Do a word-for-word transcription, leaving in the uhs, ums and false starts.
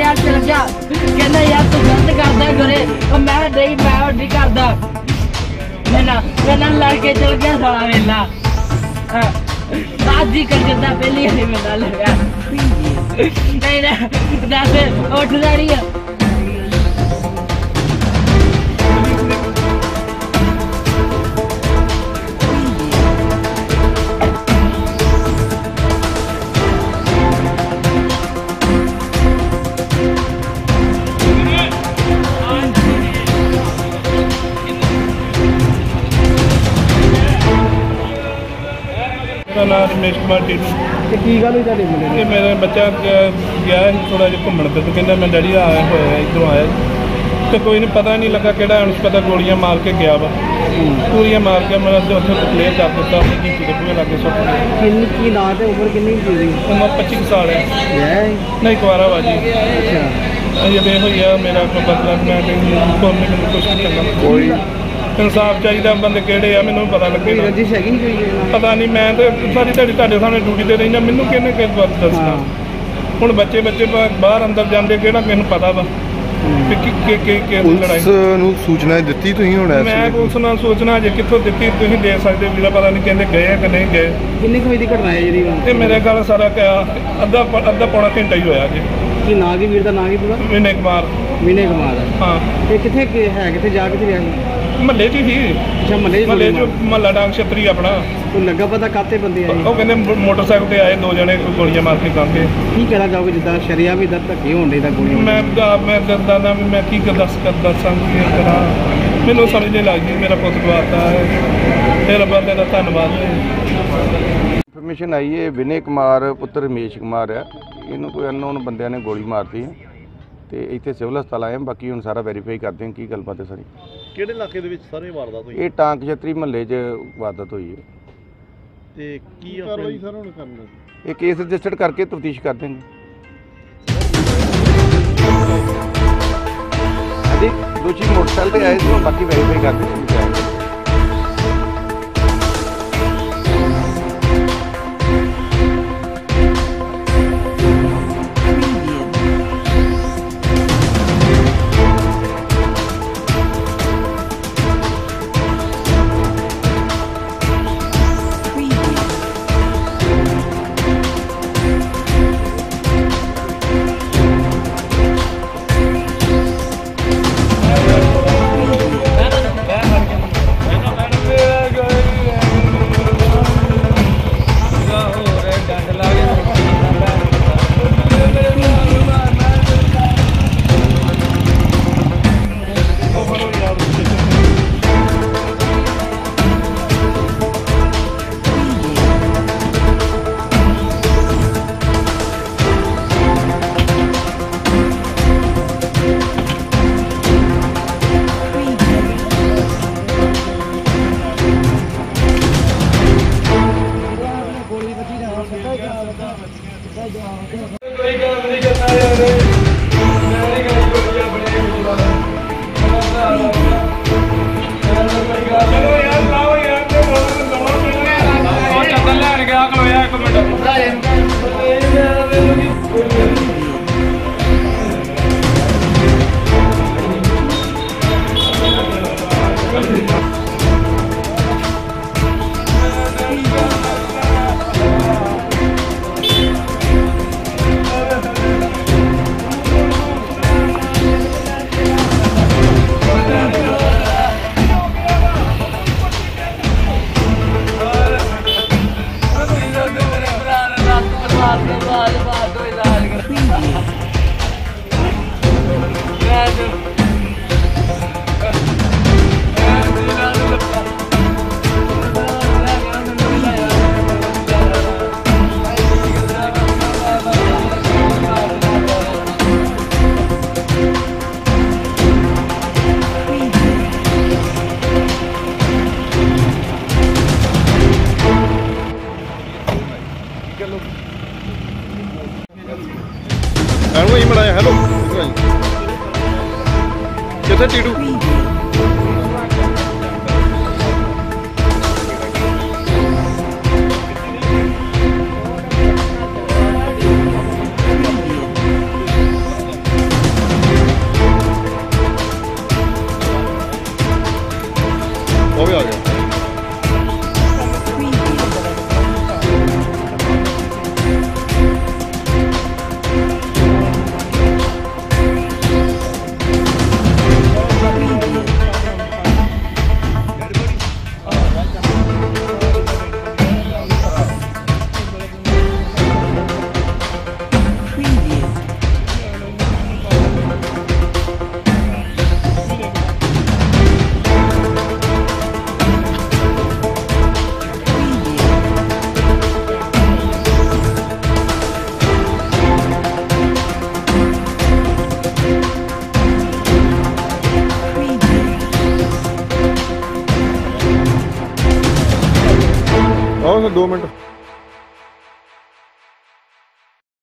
यार चल गया कहना यार तू गलत करदा घरे और मैं नहीं मैं नहीं करदा मैं ना मैं ना लड़के चल गया साला वेला आज ही कर देता पहले ही में डाल यार नहीं ना दस उठ रही है नाम रमेश कुमार टीटू की गल हुई मुंडे मेरा बच्चा गया थोड़ा जिहा घूमन फिर कहना मैं डैडी आया होया इधरों आया तो कोई नहीं पता नहीं लगा कि पता गोलियां मार के गया वा पूरियां मार के मैं उत्थे क्लियर कर दिता की पूरे लागे सुट की ना उम्र कितनी उम्र पच्ची साल है नहीं कुआरा वा जी अजे हुई है मेरा बदला मैं मैंने कुछ नहीं करना कोई इंसाफ चाहिए बंदे किहड़े आ मैनूं पता लगे रंजिश हैगी पता नहीं मैं तो सारी दिहाड़ी तुहाडे सामने ड्यूटी ते रही मैनूं किहने किस बात दसना हुण बच्चे बच्चे बाहर अंदर जांदे किहड़ा किस नूं पता वा पुलिस नूं सूचना दित्ती तुसीं हुण मैं पुलिस नाल सूचना अजे कित्थों दित्ती तुसीं दे सकदे वीरा पता नहीं कहंदे गए कि नहीं गए किन्ने कुछ दी घटना है जिहड़ी ते मेरे गल सारा अद्धा अद्धा पौना घंटा ही होया जी की ना की वीर दा नाम की पूरा विनय कुमार विनय कुमार हाँ ये कितने है कितने जा कितने गया महल्ले च ही अच्छा महल्ले महल्ले च महल्ला डांग छतरी अपना कोई लगा पता काते बंदे आए वो कहंदे मोटरसाइकिल ते आए दो जने गोलियां मार के कांदे की कहना चाहोगे जिद्दां शरिया भी दर धक्के होण दे दा गोलियां मैं मैं दसदा ना मैं की दस कर दसां की करा मैनूं समझ नहीं लगदी मेरा पुੱਤ गवाता है तेरा बंदे दा धन्नवाद इन्फॉर्मेशन आई है विनय कुमार पुत्र रमेश कुमार है इन्हों कोई अननोन बंदियां ने गोली मारती है तो इतने सिविल हस्पताल आए बाकी हम सारा वेरीफाई करते हैं की गलबात है सारी किहड़े इलाके दे विच सारे वारदात होई ये टांक छतरी महल्ले च वारदात हुई है ते की कार्रवाई सर हुण करना ये केस रजिस्टर्ड करके तफ्तीश कर देंगे अभी दोषी मोटरसाइकिल पे आए तो बाकी वेरीफाई करते हैं ही बनाया हेलो कितने टीटू ਦੋ ਮਿੰਟ